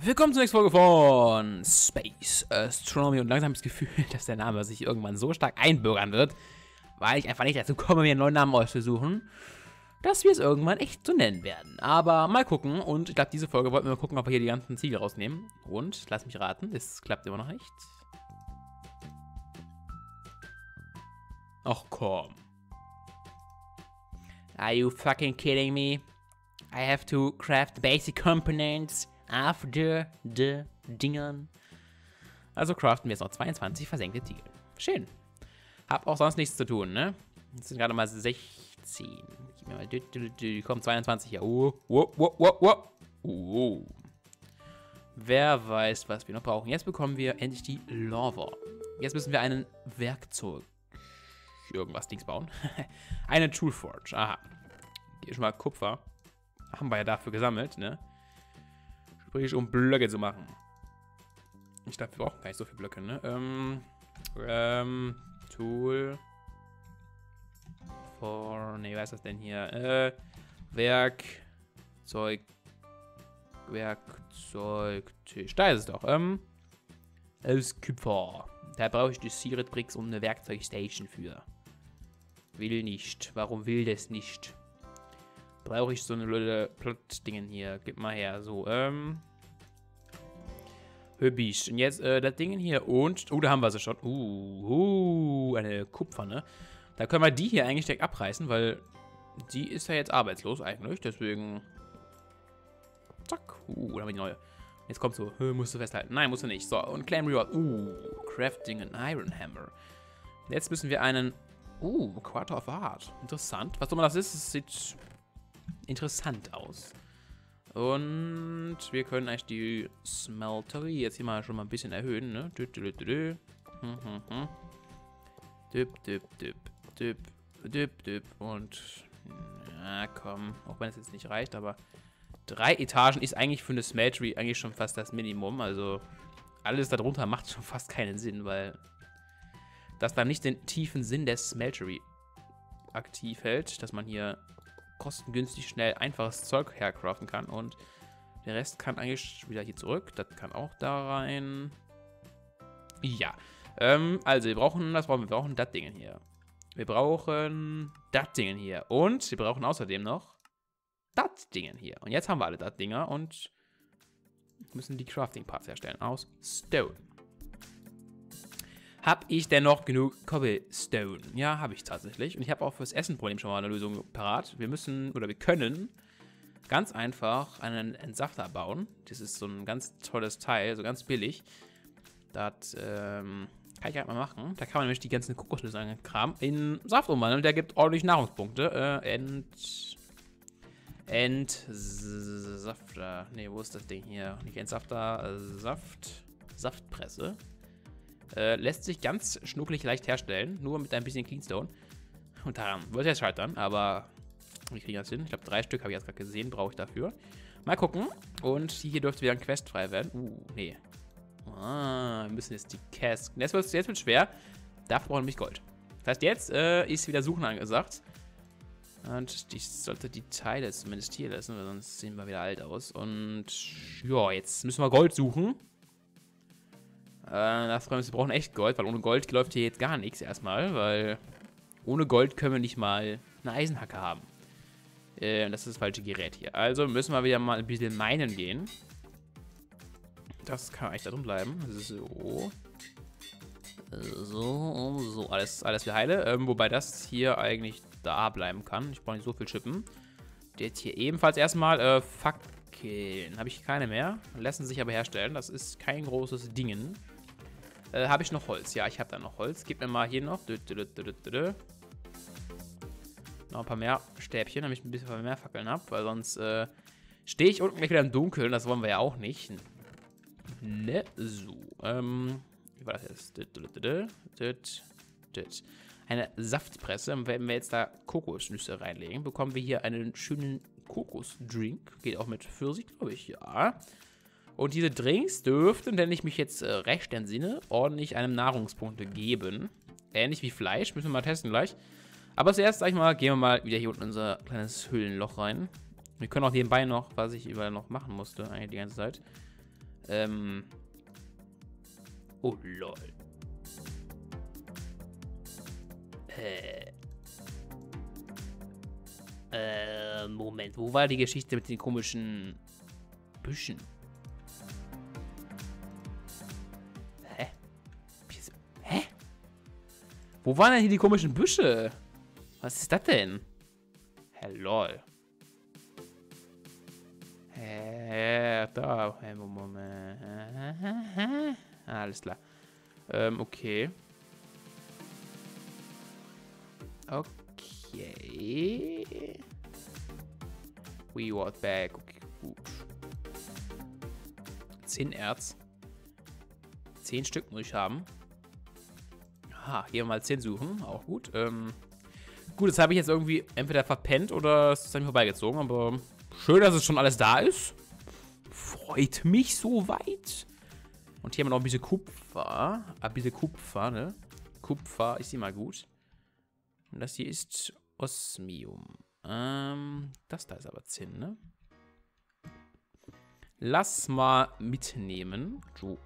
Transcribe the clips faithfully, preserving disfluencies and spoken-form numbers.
Willkommen zur nächsten Folge von Space Astronomy und langsam das Gefühl, dass der Name sich irgendwann so stark einbürgern wird, weil ich einfach nicht dazu komme, mir einen neuen Namen auszusuchen, dass wir es irgendwann echt so nennen werden. Aber mal gucken, und ich glaube, diese Folge wollten wir mal gucken, ob wir hier die ganzen Ziegel rausnehmen. Und, lass mich raten, es klappt immer noch nicht. Ach komm. Are you fucking kidding me? I have to craft basic components after the Dingern. Also craften wir jetzt noch zweiundzwanzig versenkte Ziegel. Schön. Hab auch sonst nichts zu tun, ne? Jetzt sind gerade mal sechzehn. Gib mir mal, dü, dü, dü, komm, zweiundzwanzig hier. Oh, oh, oh, oh, oh. Oh. Wer weiß, was wir noch brauchen. Jetzt bekommen wir endlich die Lava. Jetzt müssen wir einen Werkzeug. Irgendwas Dings bauen. Eine Tool Forge. Aha. Hier ist schon mal Kupfer. Haben wir ja dafür gesammelt, ne? Sprich, um Blöcke zu machen. Ich glaube, wir brauchen gar nicht so viele Blöcke, ne? Ähm, ähm, Tool. For, ne, was ist das denn hier? Äh, Werkzeug. Werkzeugtisch. Da ist es doch. Ähm, aus Kupfer. Da brauche ich die Secret Bricks und eine Werkzeugstation für. Will nicht. Warum will das nicht? Brauche ich so eine blöde Plot-Dingen hier. Gib mal her. So, ähm. Hübsch. Und jetzt, äh, das Ding hier und. Oh, da haben wir sie schon. Uh, uh, eine Kupfer, ne? Da können wir die hier eigentlich direkt abreißen, weil die ist ja jetzt arbeitslos eigentlich. Deswegen. Zack. Uh, da haben wir die neue. Jetzt kommt so. Musst du festhalten. Nein, musst du nicht. So, und Claim Reward. Uh, Crafting an Iron Hammer. Jetzt müssen wir einen. Uh, Quarter of Art. Interessant. Was auch immer das ist, es sieht interessant aus. Und wir können eigentlich die Smeltery jetzt hier mal schon mal ein bisschen erhöhen, ne? Düp, düp, düp. Hm, hm, hm. Düp, düp, düp, düp, düp, düp. Und, na komm, auch wenn es jetzt nicht reicht, aber drei Etagen ist eigentlich für eine Smeltery eigentlich schon fast das Minimum. Also alles darunter macht schon fast keinen Sinn, weil das dann nicht den tiefen Sinn der Smeltery aktiv hält, dass man hier kostengünstig schnell einfaches Zeug hercraften kann und der Rest kann eigentlich wieder hier zurück. Das kann auch da rein. Ja, ähm, also wir brauchen, was brauchen wir? Wir brauchen das Ding hier. Wir brauchen das Ding hier und wir brauchen außerdem noch das Ding hier. Und jetzt haben wir alle das Dinger und müssen die Crafting Parts herstellen aus Stone. Hab ich denn noch genug Cobblestone? Ja, habe ich tatsächlich. Und ich habe auch fürs Essen-Problem schon mal eine Lösung parat. Wir müssen, oder wir können ganz einfach einen Entsafter bauen. Das ist so ein ganz tolles Teil, so ganz billig. Das ähm, kann ich halt mal machen. Da kann man nämlich die ganzen Kokosnüsse Kram in Saft umwandeln. Und der gibt ordentlich Nahrungspunkte. Äh, Ent... Entsafter. Ne, wo ist das Ding hier? Nicht Entsafter, äh, Saft... Saftpresse. Äh, lässt sich ganz schnuckelig leicht herstellen, nur mit ein bisschen Cleanstone. Und daran wird es scheitern, aber wir kriegen das hin. Ich glaube, drei Stück habe ich jetzt gerade gesehen, brauche ich dafür. Mal gucken. Und hier dürfte wieder ein Quest frei werden. Uh, nee. Ah, wir müssen jetzt die Cask. Jetzt wird es jetzt wird's schwer. Dafür brauchen wir nämlich Gold. Das heißt, jetzt äh, ist wieder Suchen angesagt. Und ich sollte die Teile zumindest hier lassen, weil sonst sehen wir wieder alt aus. Und ja, jetzt müssen wir Gold suchen. Äh, das, wir brauchen echt Gold, weil ohne Gold läuft hier jetzt gar nichts erstmal, weil ohne Gold können wir nicht mal eine Eisenhacke haben. Äh, das ist das falsche Gerät hier. Also müssen wir wieder mal ein bisschen minen gehen. Das kann eigentlich da drin bleiben. So. So, so, alles, alles für heile. Ähm, wobei das hier eigentlich da bleiben kann. Ich brauche nicht so viel Chippen. Jetzt hier ebenfalls erstmal, äh, Fackeln. Habe ich keine mehr. Lassen sich aber herstellen. Das ist kein großes Ding. Äh, habe ich noch Holz? Ja, ich habe da noch Holz. Gib mir mal hier noch. Dö, dö, dö, dö, dö. Noch ein paar mehr Stäbchen, damit ich ein bisschen mehr Fackeln habe. Weil sonst äh, stehe ich unten gleich wieder im Dunkeln. Das wollen wir ja auch nicht. Ne, so. Ähm, wie war das jetzt? Dö, dö, dö, dö, dö. Eine Saftpresse. Und wenn wir jetzt da Kokosnüsse reinlegen, bekommen wir hier einen schönen Kokosdrink. Geht auch mit Pfirsich, glaube ich. Ja. Und diese Drinks dürften, wenn ich mich jetzt äh, recht entsinne, ordentlich einem Nahrungspunkte geben. Ähnlich wie Fleisch, müssen wir mal testen gleich. Aber zuerst, sag ich mal, gehen wir mal wieder hier unten in unser kleines Höhlenloch rein. Wir können auch nebenbei noch, was ich überall noch machen musste, eigentlich die ganze Zeit. Ähm. Oh, lol. Äh. Äh, Moment. Wo war die Geschichte mit den komischen Büschen? Hä? Hä? Wo waren denn hier die komischen Büsche? Was ist das denn? Hä, lol. Hä, da. Hä, Moment. Ah, alles klar. Ähm, okay. Okay. We want back. Okay, gut. Zehn Erz. Zehn Stück muss ich haben. Ha, hier mal zehn suchen. Auch gut. Ähm, gut, das habe ich jetzt irgendwie entweder verpennt oder es ist an mir vorbeigezogen. Aber schön, dass es schon alles da ist. Freut mich soweit. Und hier haben wir noch ein bisschen Kupfer. Ein bisschen Kupfer, ne? Kupfer ist immer gut. Und das hier ist Osmium. Ähm, das da ist aber Zinn, ne? Lass mal mitnehmen. So.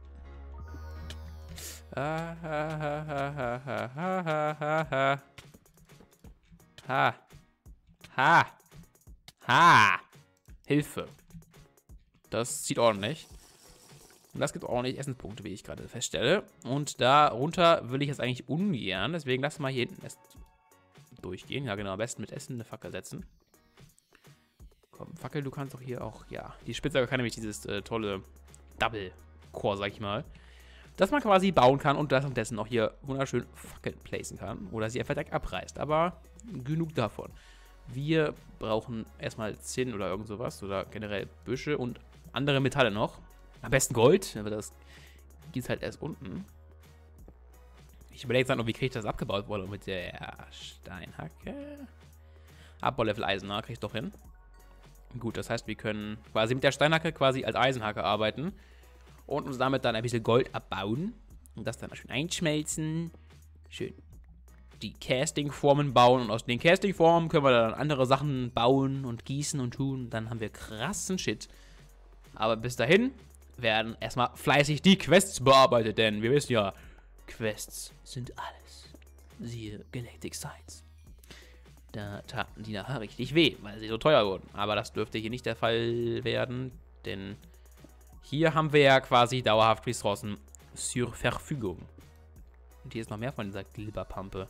Ha, ha, ha, ha, ha, ha, ha, ha, ha. Ha. Ha. Ha. Hilfe. Das zieht ordentlich. Und das gibt ordentlich Essenspunkte, wie ich gerade feststelle. Und darunter will ich jetzt eigentlich ungern. Deswegen lass mal hier hinten erst durchgehen. Ja, genau. Am besten mit Essen eine Fackel setzen. Komm, Fackel, du kannst doch hier auch... Ja, die Spitzhacke kann nämlich dieses äh, tolle Double-Core, sag ich mal. Dass man quasi bauen kann und das und dessen auch hier wunderschön Fackeln placen kann. Oder sie einfach direkt abreißt. Aber genug davon. Wir brauchen erstmal Zinn oder irgend sowas. Oder generell Büsche und andere Metalle noch. Am besten Gold, aber das gibt es halt erst unten. Ich überlege jetzt noch, wie kriege ich das abgebaut wurde mit der Steinhacke. Abbaulevel Eisener kriege ich doch hin. Gut, das heißt, wir können quasi mit der Steinhacke quasi als Eisenhacke arbeiten. Und uns damit dann ein bisschen Gold abbauen. Und das dann schön einschmelzen. Schön die Castingformen bauen. Und aus den Castingformen können wir dann andere Sachen bauen und gießen und tun. Dann haben wir krassen Shit. Aber bis dahin werden erstmal fleißig die Quests bearbeitet. Denn wir wissen ja, Quests sind alles. Siehe Galactic Science. Da taten die nachher richtig weh, weil sie so teuer wurden. Aber das dürfte hier nicht der Fall werden. Denn hier haben wir ja quasi dauerhaft Ressourcen zur Verfügung. Und hier ist noch mehr von dieser Glibberpampe.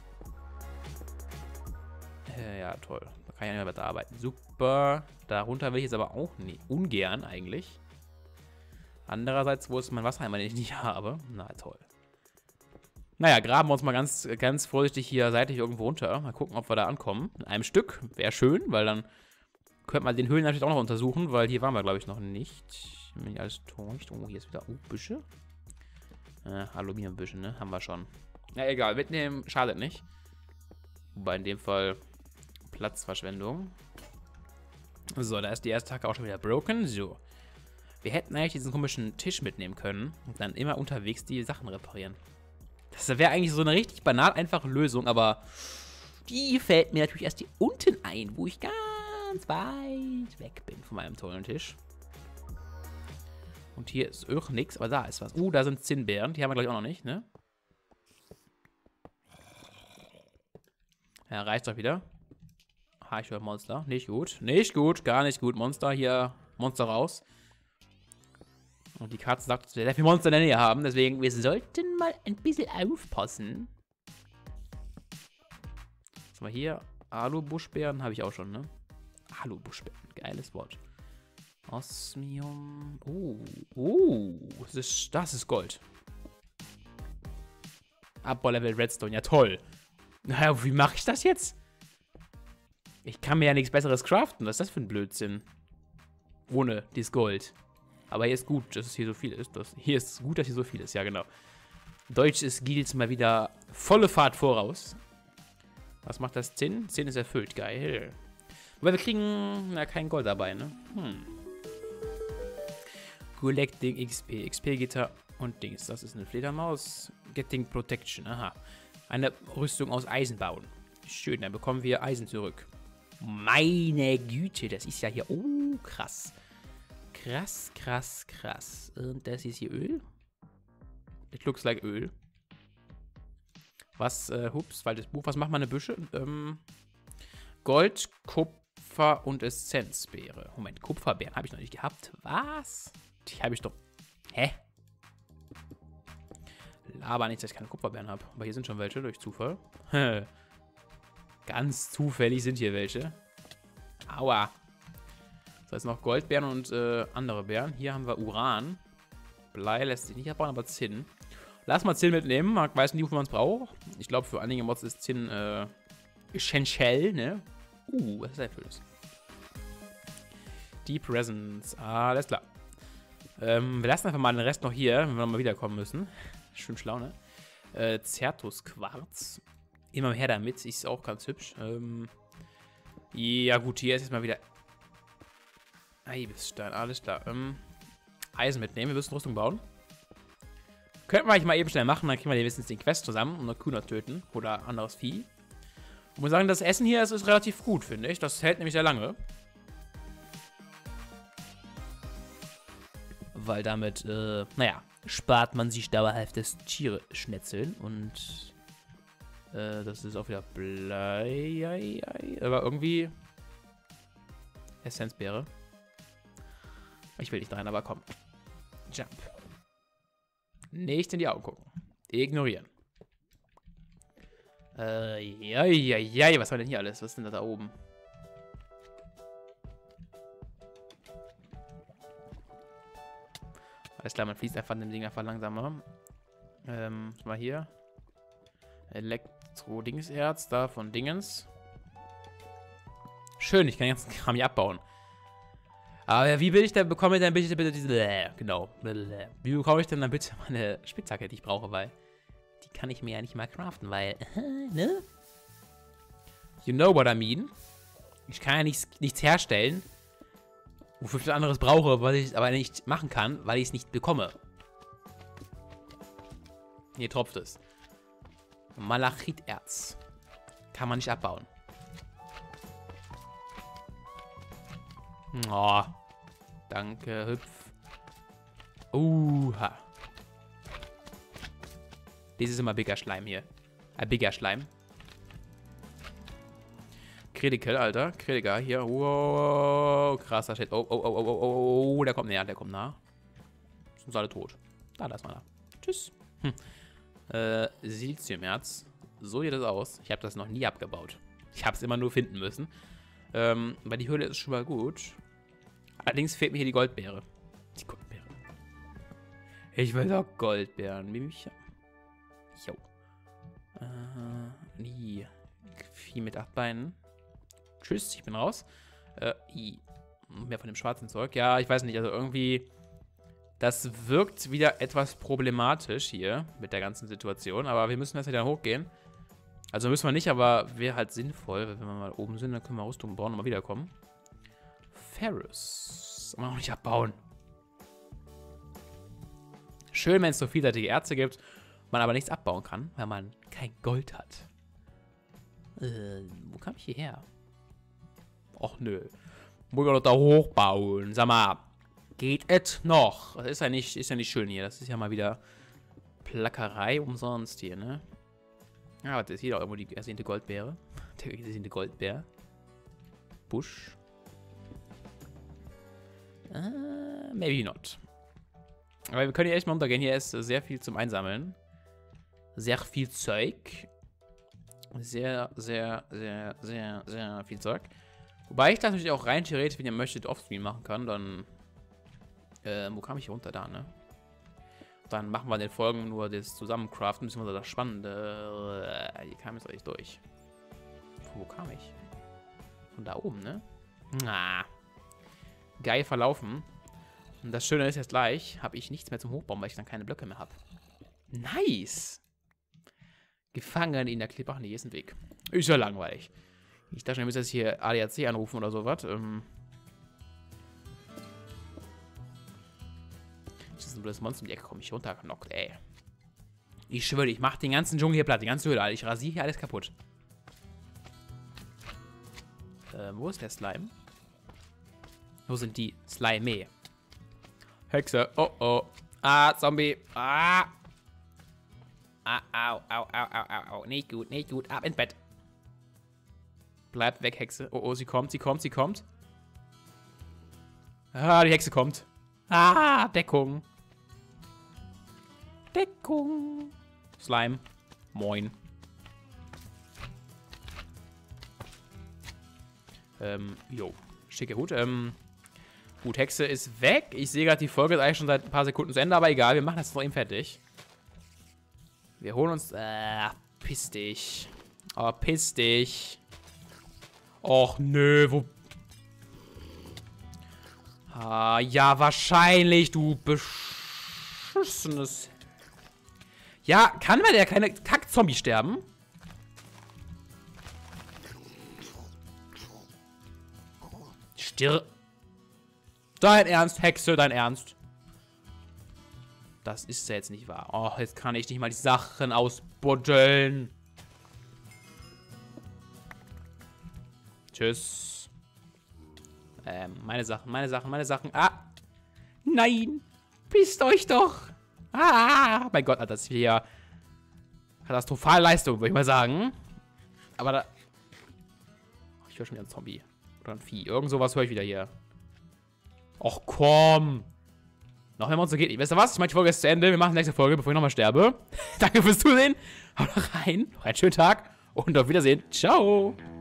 Äh, ja, toll. Da kann ich ja nicht mehr weiter arbeiten. Super. Darunter will ich jetzt aber auch nie, ungern eigentlich. Andererseits, wo ist mein Wasserheimer, den ich nicht habe? Na, toll. Naja, graben wir uns mal ganz, ganz vorsichtig hier seitlich irgendwo runter. Mal gucken, ob wir da ankommen. In einem Stück. Wäre schön, weil dann könnte man den Höhlen natürlich auch noch untersuchen, weil hier waren wir, glaube ich, noch nicht. Wenn ich alles täuscht. Oh, hier ist wieder... Oh, Büsche. Äh, Aluminiumbüsche, ne? Haben wir schon. Ja, egal. Mitnehmen schadet nicht. Wobei in dem Fall Platzverschwendung. So, da ist die erste Hacke auch schon wieder broken. So. Wir hätten eigentlich diesen komischen Tisch mitnehmen können und dann immer unterwegs die Sachen reparieren. Das wäre eigentlich so eine richtig banal einfache Lösung, aber die fällt mir natürlich erst hier unten ein, wo ich ganz weit weg bin von meinem tollen Tisch. Und hier ist auch nichts, aber da ist was. Uh, da sind Zinnbeeren, die haben wir glaube ich auch noch nicht, ne? Ja, reicht doch wieder. Ha, ich höre Monster. Nicht gut. Nicht gut, gar nicht gut. Monster hier, Monster raus. Und die Karte sagt, dass wir sehr viele Monster in der Nähe haben. Deswegen, wir sollten mal ein bisschen aufpassen. Was haben wir hier? Alu-Buschbeeren habe ich auch schon, ne? Alu-Buschbeeren. Geiles Wort. Osmium. Oh. Oh. Das ist, das ist Gold. Abbau-Level Redstone. Ja, toll. Naja, wie mache ich das jetzt? Ich kann mir ja nichts Besseres craften. Was ist das für ein Blödsinn? Ohne dieses Gold. Aber hier ist gut, dass es hier so viel ist. Das, hier ist gut, dass hier so viel ist. Ja, genau. Deutsch ist Guilds mal wieder volle Fahrt voraus. Was macht das Zinn? Zinn ist erfüllt. Geil. Aber wir kriegen ja kein Gold dabei, ne? Hm. Collecting X P. X P-Gitter und Dings. Das ist eine Fledermaus. Getting Protection. Aha. Eine Rüstung aus Eisen bauen. Schön, dann bekommen wir Eisen zurück. Meine Güte, das ist ja hier... Oh, krass. Krass, krass, krass. Und das ist hier Öl. It looks like Öl. Was, äh, hups, falsches Buch. Was macht meine Büsche? Ähm, Gold, Kupfer und Essenzbeere. Moment, Kupferbeeren habe ich noch nicht gehabt. Was? Die habe ich doch... Hä? Laber nicht, dass ich keine Kupferbeeren habe. Aber hier sind schon welche durch Zufall. Ganz zufällig sind hier welche. Aua. So, jetzt noch Goldbeeren und äh, andere Beeren. Hier haben wir Uran. Blei lässt sich nicht abbauen, aber Zinn. Lass mal Zinn mitnehmen. Man weiß nicht, wofür man es braucht. Ich glaube, für einige Mods ist Zinn äh, essentiell, ne? Uh, was ist das für das? Deep Resonance. Alles klar. Ähm, wir lassen einfach mal den Rest noch hier, wenn wir nochmal wiederkommen müssen. Schön schlau, ne? Äh, Zertus Quarz. Immer her damit. Ist auch ganz hübsch. Ähm, ja, gut, hier ist jetzt mal wieder Eibisstein. Alles klar. Ähm, Eisen mitnehmen. Wir müssen Rüstung bauen. Könnten wir eigentlich mal eben schnell machen. Dann kriegen wir wenigstens den Quest zusammen und eine Kuh noch töten. Oder anderes Vieh. Ich muss sagen, das Essen hier ist, ist relativ gut, finde ich. Das hält nämlich sehr lange. Weil damit, äh, naja, spart man sich dauerhaft das Tiere-Schnetzeln. Und äh, das ist auch wieder Blei. Aber irgendwie Essenzbeere. Ich will nicht rein, aber komm. Jump. Nicht in die Augen gucken. Ignorieren. Äh, ja, ja, ja. Was war denn hier alles? Was ist denn da, da oben? Alles klar, man fließt einfach in dem Ding einfach langsamer. Ähm, was war hier? Elektro-Dingserz, da von Dingens. Schön, ich kann den ganzen Kram hier abbauen. Aber wie will ich denn, bekomme ich dann bitte, bitte diese, äh, genau, wie bekomme ich denn dann bitte meine Spitzhacke, die ich brauche, weil die kann ich mir ja nicht mal craften, weil, ne? You know what I mean? Ich kann ja nichts, nichts herstellen, wofür ich was anderes brauche, was ich aber nicht machen kann, weil ich es nicht bekomme. Hier tropft es. Malachiterz. Kann man nicht abbauen. Oh. Danke, hüpf. Uha. Das ist immer bigger Schleim hier. Ein bigger Schleim. Critical, Alter. Critical hier. Wow. Krasser Shit. Oh, oh, oh, oh, oh, oh. Der kommt näher, der kommt nah. Sind alle tot. Da, da ist meiner. Tschüss. Hm. Äh, Siliziumerz. So sieht das aus. Ich habe das noch nie abgebaut. Ich habe es immer nur finden müssen. Ähm, weil die Höhle ist schon mal gut. Allerdings fehlt mir hier die Goldbeere. Die Goldbeere. Ich will doch Goldbeeren. Mimchen. Jo. Äh, nie. Vieh mit acht Beinen. Tschüss, ich bin raus. Äh, i. Mehr von dem schwarzen Zeug. Ja, ich weiß nicht, also irgendwie... Das wirkt wieder etwas problematisch hier mit der ganzen Situation. Aber wir müssen jetzt wieder hochgehen. Also müssen wir nicht, aber wäre halt sinnvoll, wenn wir mal oben sind, dann können wir Rüstung bauen und mal wiederkommen. Ferrous. Kann man auch nicht abbauen. Schön, wenn es so vielseitige Erze gibt, man aber nichts abbauen kann, weil man kein Gold hat. Äh, wo kam ich hierher? Och nö. Muss ich doch da hochbauen. Sag mal, geht es noch? Das ist ja nicht, ist ja nicht schön hier. Das ist ja mal wieder Plackerei umsonst hier, ne? Ja, aber das ist hier auch irgendwo die ersehnte Goldbeere. Der ersehnte Goldbär. Busch. Uh, maybe not. Aber wir können hier echt mal untergehen. Hier ist sehr viel zum Einsammeln. Sehr viel Zeug. Sehr, sehr, sehr, sehr, sehr viel Zeug. Wobei ich das natürlich auch rein theoretisch, wenn ihr möchtet, offscreen machen kann. Dann, äh, wo kam ich hier runter? Da, ne? Dann machen wir in den Folgen nur das Zusammencraften, beziehungsweise das Spannende. Hier kam jetzt richtig durch. Wo kam ich? Von da oben, ne? Ah. Geil verlaufen. Und das Schöne ist, jetzt gleich habe ich nichts mehr zum Hochbauen, weil ich dann keine Blöcke mehr habe. Nice! Gefangen in der Klippe. Ach nee, hier ist ein Weg. Ist ja langweilig. Ich dachte, ich muss jetzt hier A D A C anrufen oder sowas. Ähm. Das ist ein blödes Monster um die Ecke, komm ich runtergenockt, ey. Ich schwöre, ich mach den ganzen Dschungel hier platt, die ganze Höhle, Alter. Ich rasiere hier alles kaputt. Äh, wo ist der Slime? Wo sind die Slime? Hexe. Oh, oh. Ah, Zombie. Ah. Ah, au, au, au, au, au, au. Nicht gut, nicht gut. Ab ins Bett. Bleibt weg, Hexe. Oh, oh, sie kommt, sie kommt, sie kommt. Ah, die Hexe kommt. Ah, Deckung. Deckung. Slime. Moin. Ähm, jo. Schicke Hut. Ähm, gut, Hexe ist weg. Ich sehe gerade, die Folge ist eigentlich schon seit ein paar Sekunden zu Ende, aber egal, wir machen das noch eben fertig. Wir holen uns... Äh, piss dich. Oh, piss dich. Och, nö, wo... Ah, ja, wahrscheinlich, du beschissenes... Ja, kann mal der kleine Kack-Zombie sterben? Stirb. Dein Ernst, Hexe, dein Ernst. Das ist ja jetzt nicht wahr. Oh, jetzt kann ich nicht mal die Sachen ausbuddeln. Tschüss. Ähm, meine Sachen, meine Sachen, meine Sachen. Ah. Nein. Pisst euch doch. Ah. Mein Gott, Alter, das ist hier katastrophale Leistung, würde ich mal sagen. Aber da... Oh, ich höre schon wieder einen Zombie. Oder ein Vieh. Irgend sowas höre ich wieder hier. Och, komm. Noch ein Monster geht nicht. Weißt du was? Ich meine, die Folge ist zu Ende. Wir machen die nächste Folge, bevor ich nochmal sterbe. Danke fürs Zusehen. Haut rein. Noch einen schönen Tag. Und auf Wiedersehen. Ciao.